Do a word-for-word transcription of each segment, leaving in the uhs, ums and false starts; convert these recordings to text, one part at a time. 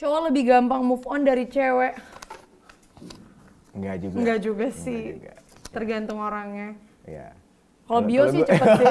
Cowok lebih gampang move on dari cewek. Enggak juga. Enggak juga sih. Enggak juga. Tergantung orangnya. Iya. Kalau bio sih gue... cepet sih.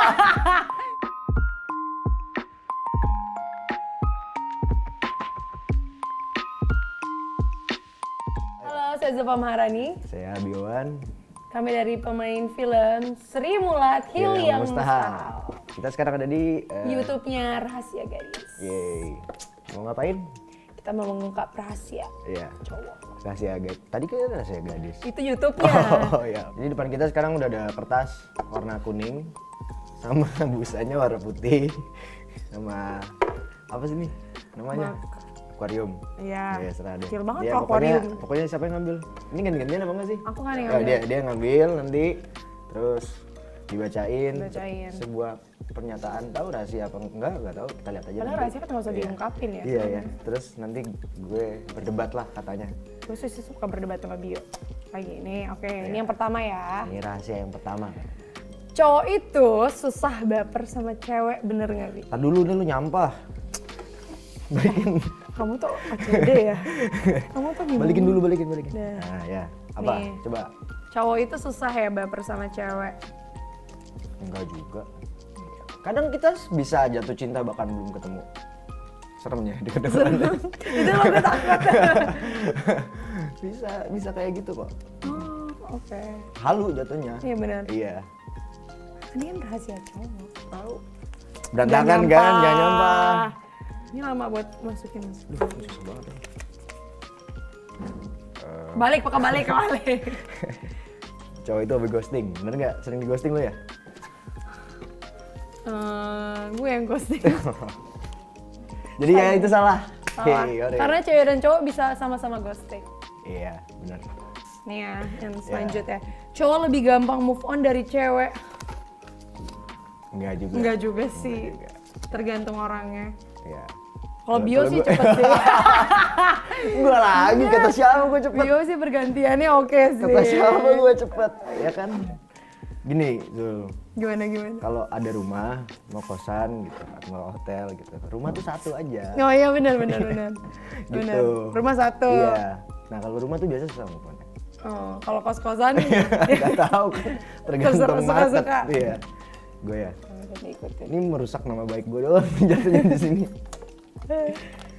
Halo, saya Zulfa Maharani. Saya Biowan. Kami dari pemain film Sri Mulat Hilya Mustahil. Kita sekarang ada di uh... YouTube-nya Rahasia Gadis. Yeay. Mau ngapain? Kita mau mengungkap rahasia Iya. cowok. Rahasia gadis. Tadi kan rahasia gadis. Itu YouTube-nya. Oh iya. Jadi depan kita sekarang udah ada kertas warna kuning sama busanya warna putih sama apa sih nih namanya? Mak. Akuarium. Iya. Ya, serah deh. Kecil banget Dia tuh pokoknya, akuarium. pokoknya siapa yang ngambil? Ini ganti-gantian apa enggak sih? Aku kan yang Ya, ngambil. dia dia ngambil nanti terus dibacain, Dibacain. sebuah pernyataan, tahu rahasia apa enggak? Enggak tahu, kita lihat aja. Padahal nanti. rahasia kan nggak usah Iya. diungkapin ya. Iya ya. Terus nanti gue berdebat lah katanya. Gue sih suka berdebat sama Bio. Lagi ini, oke. Ini Iya. yang pertama ya. Ini rahasia yang pertama. Cowok itu susah baper sama cewek, bener nggak, Bi? Tar dulu nih lu nyampah. Balikin. Kamu tuh A C D ya? Kamu tuh gimana? Balikin dulu, balikin, balikin. Dah. Nah, ya. Apa? Nih. Coba. Cowok itu susah ya baper sama cewek. Enggak juga. Kadang kita bisa jatuh cinta bahkan belum ketemu. Seremnya di kedengaran. Itu lo gue takut. bisa, bisa kayak gitu kok. Oh, oke. Halu jatuhnya. Iya benar. Iya. Ini kan rahasia cowok, tahu. Berantakan kan, jangan nyampah. Ini lama buat masukin. Duh, susah banget ya. Uh, Balik, pakai balik, balik. cowok itu hobi ghosting, bener nggak? Sering di ghosting lo ya? Uh, gue yang ghosting. Jadi ya itu salah. Salah. Hey, yaudah. Karena cewek dan cowok bisa sama-sama ghosting. Iya, benar. Nih ya, yang selanjutnya. Cowok lebih gampang move on dari cewek. Enggak juga. Enggak juga sih. juga. Tergantung orangnya. Iya. Kalau bio Kalau sih gua- cepet sih. Gua lagi kata siapa gue cepet. Bio sih bergantiannya oke sih. Kata siapa gue cepet, ya kan? Gini, Zul. Gimana gimana? Kalau ada rumah, mau kosan gitu, atau mau hotel gitu. Rumah tuh satu aja. Oh iya benar benar benar. Gitu. Benar. Rumah satu. Iya. Nah kalau rumah tuh biasa susah move on. Oh, kalau kos-kosan Gak tahu kan, tergantung Terserah, market. suka-suka. Iya. Gue ya. bisa diikutin. Ini merusak nama baik gue doang jatuhnya di sini. Eh,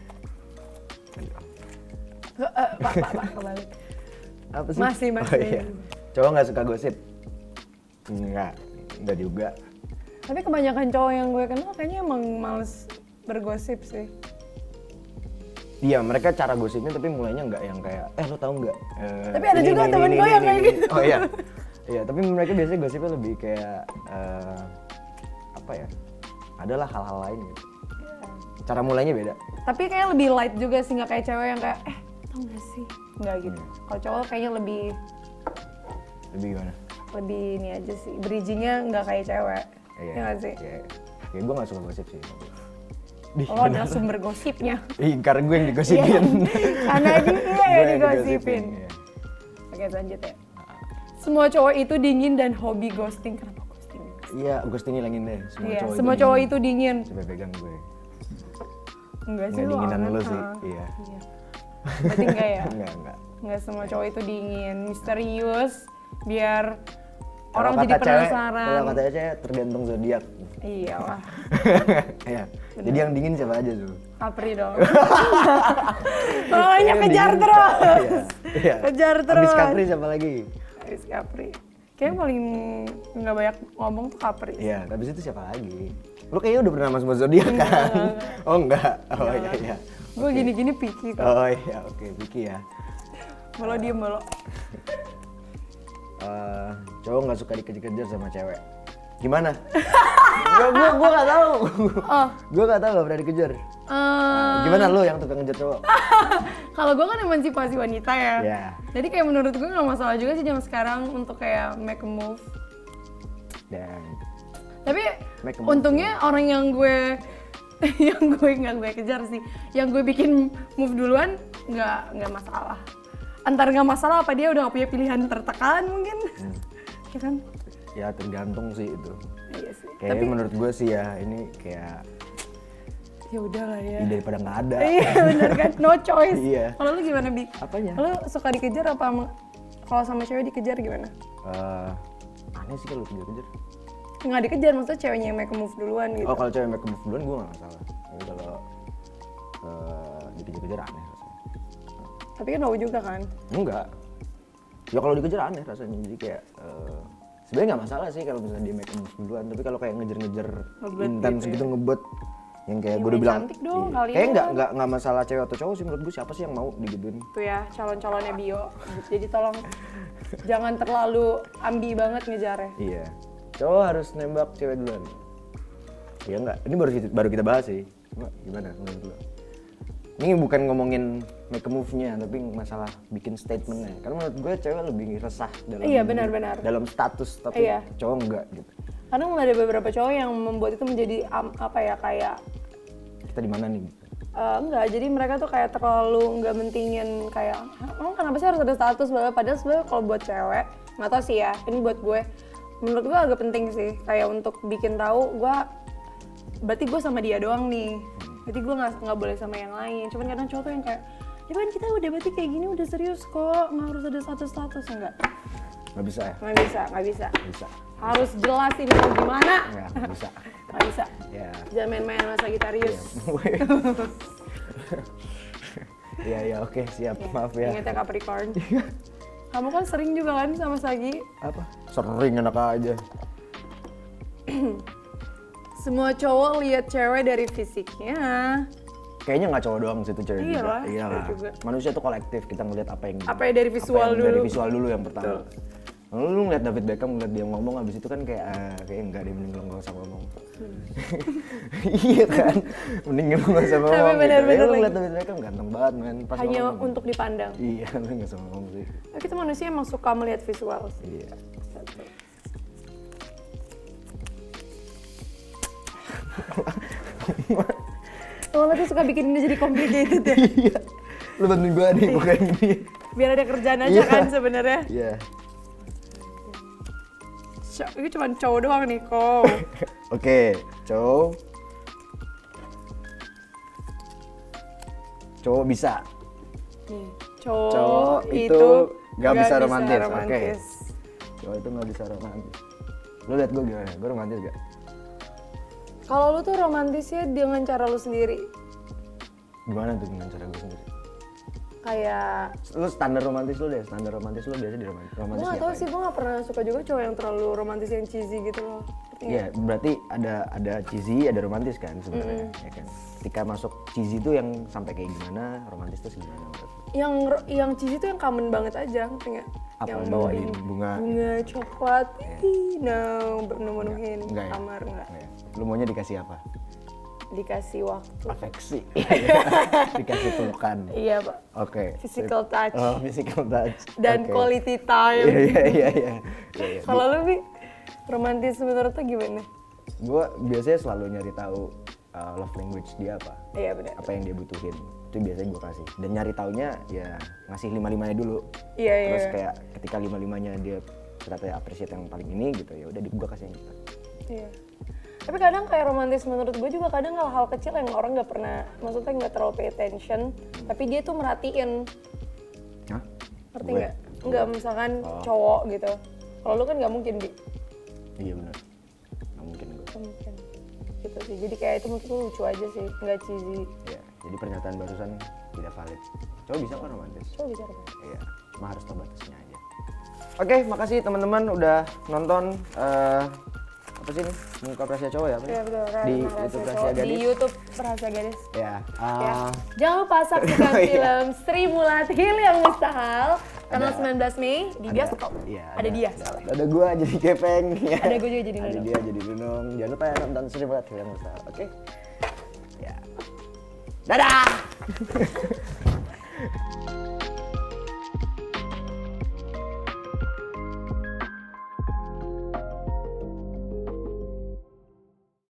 eh, Pak, Pak, Pak, kembali. Apa sih? Masih, masih. Oh, iya. Cowok nggak suka gosip? Enggak, enggak juga. Tapi kebanyakan cowok yang gue kenal kayaknya emang males bergosip sih. Iya, mereka cara gosipnya tapi mulainya nggak yang kayak, eh lo tau nggak? Eh, Tapi ada ini, juga ini, temen ini, gue ini, yang ini, kayak ini. gitu. Oh iya, iya. Tapi mereka biasanya gosipnya lebih kayak eh, apa ya? Adalah hal-hal lain gitu. Cara mulainya beda. Tapi kayak lebih light juga sih, nggak kayak cewek yang kayak, eh tau gak sih? Nggak gitu. Hmm. Kalau cowok kayaknya lebih, Lebih gimana? lebih ini aja sih, bridging-nya nggak kayak cewek. Iya, Ya nggak sih? Iya. Ya gue nggak suka gosip sih. Di, Lo adalah sumber gosipnya. Ih, karena gue yang digosipin. Karena dia Gue yang yang digosipin. iya. Oke selanjutnya. Semua cowok itu dingin dan hobi ghosting. Kenapa ghosting? Iya, ghosting hilangin deh. Semua Iya, cowok semua itu cowok dingin. itu dingin. Coba pegang gue. Enggak sih, Nggak lu dinginan aneh, lu sih, ah. iya. Iya. Berarti enggak ya? Enggak, enggak. Enggak semua cowok itu dingin, misterius, biar Kalau orang kata jadi cewek- penasaran. Kalau kata cewek tergantung zodiak. Iya lah, Iya. Jadi yang dingin siapa aja tuh? Capri dong. Pokoknya Yang kejar dingin terus. siapa? Iya. Iya. Kejar Habis terus. Capri siapa lagi? Habis Capri. Kayaknya paling nggak banyak ngomong tuh Capri. Iya, habis itu siapa lagi? Lu kayaknya udah pernah sama semua zodiak kan? Oh enggak. Oh iya iya. Gue gini-gini picky kok. Oh iya, oke, Vicky ya. Melo diem melo. Eh, cowok nggak suka dikejar-kejar sama cewek. Gimana? gua, gua, gua gak tahu. Oh. Gua gak tahu, gak pernah dikejar. Nah, gimana lu yang tukang ngejar cowok? Kalau gue kan emansipasi wanita ya. Iya. Jadi kayak menurut gue nggak masalah juga sih zaman sekarang untuk kayak make a move. Dan Tapi Make a move. untungnya orang yang gue yang gue nggak gue kejar sih, yang gue bikin move duluan nggak nggak masalah. Antar nggak masalah apa dia udah nggak punya pilihan tertekan mungkin, Hmm. ya kan? ya tergantung sih itu. Iya sih. Kayaknya Tapi menurut gue sih ya ini kayak ya udahlah ya. Ya, daripada nggak ada. Iya bener kan, no choice. Iya. Kalau lu gimana Bi? Apanya? Lu suka dikejar apa ama- kalau sama cewek dikejar gimana? Eh, aneh sih kalau kejar-kejar. Nggak dikejar, maksudnya ceweknya yang make a move duluan gitu. Oh kalau cewek make a move duluan gue nggak masalah. Tapi kalau uh, dikejar-kejar aneh rasanya. Tapi kan mau juga kan? Enggak. Ya kalau dikejar aneh rasanya. Jadi kayak uh, sebenarnya nggak masalah sih kalau misalnya dia make a move duluan. Tapi kalau kayak ngejar-ngejar Ngebet intens gitu gitu ya. ngebet, yang kayak Ya, gue udah main bilang. cantik dong iya. kalian. Kayak nggak nggak nggak masalah cewek atau cowok sih menurut gue, siapa sih yang mau digituin? Tuh ya calon-calonnya Bio. Jadi tolong jangan terlalu ambi banget ngejarnya. Iya. Cowok harus nembak cewek duluan. Iya enggak? Ini baru kita, baru kita bahas sih. Cuma gimana menurut lo? Ini bukan ngomongin make a move-nya, tapi masalah bikin statement-nya. Karena menurut gue cewek lebih resah dalam Iya, benar-benar. dalam status, tapi Iya. cowok enggak gitu. Karena ada beberapa cowok yang membuat itu menjadi um, apa ya kayak Kita di mana nih? uh, enggak, jadi mereka tuh kayak terlalu enggak mentingin kayak emang kenapa sih harus ada status, padahal sebenarnya kalau buat cewek nggak tahu sih ya, ini buat gue menurut gue agak penting sih kayak untuk bikin tahu gue berarti gue sama dia doang nih, berarti gue nggak nggak boleh sama yang lain. Cuman kadang cowok tuh yang kayak ya kan kita udah berarti kayak gini udah serius kok, nggak harus ada status-status. Enggak, Nggak bisa ya? nggak bisa, nggak bisa, Bisa. harus jelas ini mau gimana. Nggak, nggak bisa. Nggak bisa, Ya. jangan main-main sama Sagittarius. Iya, iya, oke, siap. Ya, Maaf ya. ingat ya Capricorn. Kamu kan sering juga kan sama Sagi. Apa? Sering enak aja. Semua cowok lihat cewek dari fisiknya. Kayaknya nggak cowok doang sih itu cewek Iya juga. lah, Iya cewek lah. juga. Manusia tuh kolektif, kita ngeliat apa yang Apa ya dari visual apa yang dari dulu. visual dulu yang pertama. Betul. Lalu lu ngeliat David Beckham, ngeliat dia ngomong, abis itu kan kayak ah, kayak enggak deh, mending lu nggak usah ngomong. Hmm. Iya kan, mending lu nggak usah ngomong. Tapi bener-bener gitu. Ya, lu lagi. ngeliat David Beckham ganteng banget men. Pas Hanya ngomong. untuk dipandang. Iya, lu nggak usah ngomong sih. Tapi kita manusia emang suka melihat visual. Iya. Lama tuh suka bikin ini jadi complicated ya. Iya. Lu bantuin gua nih, bukan ini. Biar ada kerjaan aja Iya. kan sebenarnya. Iya. Co- Ini cuma cowok doang nih kok. Oke, cowok. Cowok bisa. Nih, cowok, Cowok itu itu nggak bisa romantis, oke. romantis. Cowok itu nggak bisa romantis. Lu liat gue gimana? Gue romantis gak? Kalau lu tuh romantisnya dengan cara lu sendiri. Gimana tuh dengan cara gue sendiri? Kayak Lu standar romantis lu deh, standar romantis lu biasa di romantis. gue Romantis gak tau ngapain? sih, gue gak pernah suka juga cowok yang terlalu romantis yang cheesy gitu loh. Ngerti nggak? Iya, berarti ada ada cheesy, ada romantis kan sebenarnya, ya kan. Ketika masuk cheesy itu yang sampai kayak gimana, romantis tuh gimana menurut lu? Yang yang cheesy tuh yang common banget aja, ngerti nggak? Apa, Yang lu bawain beliin bunga? bunga coklat, ih, no, menuhin Enggak ya? kamar nggak? Enggak ya? Lu maunya dikasih apa? Dikasih waktu. Afeksi. Dikasih pelukan. Iya pak. Oke. Physical sip. touch. Oh, physical touch. Dan Oke. quality time. Iya, iya, iya, iya. Iya, iya. Kalau lu Bi, romantis menurut lu gimana? Gue biasanya selalu nyari tahu uh, love language dia apa, Iya benar. apa yang dia butuhin. Itu biasanya gue kasih. Dan nyari taunya ya ngasih lima limanya dulu. Iya iya. Terus kayak ketika lima limanya dia ternyata appreciate yang paling ini gitu, ya udah gue kasih yang kita. Iya. Tapi kadang kayak romantis menurut gue juga kadang hal-hal kecil yang orang nggak pernah, maksudnya nggak terlalu pay attention, tapi dia tuh merhatiin, Hah? ngerti Gue? nggak? Nggak misalkan Oh. cowok gitu. Kalau lu kan nggak mungkin Bi. Iya benar. Nggak mungkin gue. Nggak mungkin. Gitu sih. Jadi kayak itu mungkin tuh lucu aja sih, nggak cheesy. Ya, jadi pernyataan barusan tidak valid. Coba bisa kan romantis? Coba bisa romantis. Iya, cuma harus tahu batasnya aja. Oke, makasih teman-teman udah nonton eh, apa sih ini? Mengungkap rahasia cowok ya? Apa sih? Iya betul. Di Rahasia YouTube Cowok. Rahasia Di Gadis. YouTube Rahasia Gadis. Ya. Ya. ah, Jangan lupa saksikan Oh, iya. film Sri Mulat-Hil yang Mustahil tanggal Ada- sembilan belas Mei di ada- bioskop. Iya, Ada dia Ada, soalnya. ada gua jadi Gepeng. Ya. Ada gua juga jadi Ada Nunung. dia jadi Nunung. Jangan lupa ya nonton Sri Mulat-Hil yang Mustahil. Oke? Ya. Dadah!